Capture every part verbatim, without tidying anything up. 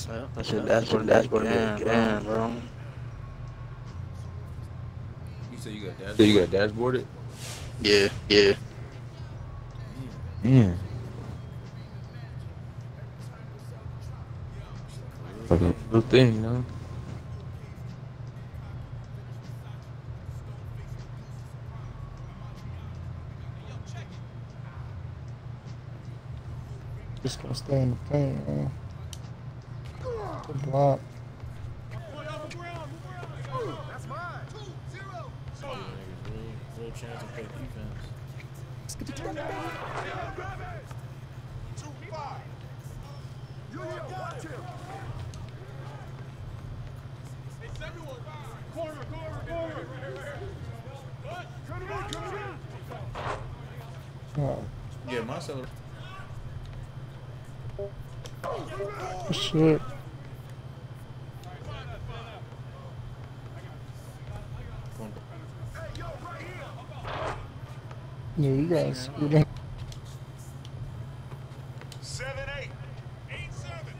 Yeah, that's your dashboard dashboard again, bro. You said you got So you dashboarded? got dashboarded? Yeah, yeah. Damn. Yeah. It's like a real Like a thing, little huh? thing, you know? Just gonna stay in the paint, man. Good block. Giving niggas real, real chance to play defense. Oh, Yeah, my celebration. shit. Yeah, you gotta scoot in. Seven eight. Eight seven.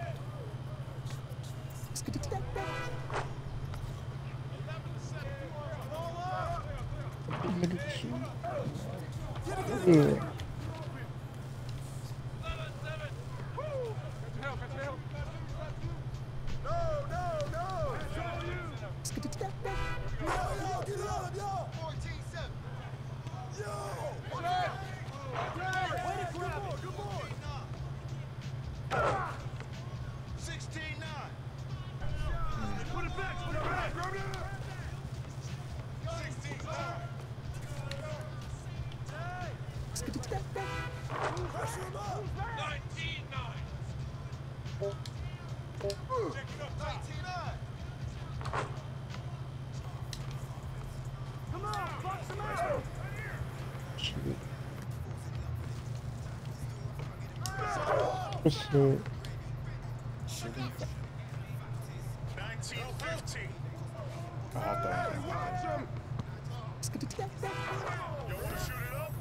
Nigga, shoot. Yeah. sixteen nine. Put it back, put it back. sixteen nine. Pressure him up. nineteen nine. Check it up, nineteen nine. Come on, box him out. Shit. Good shit. Chicken. nineteen fifteen. Oh, I thought. You want to shoot it up?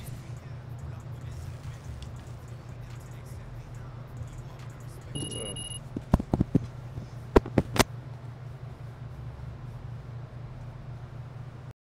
Uh,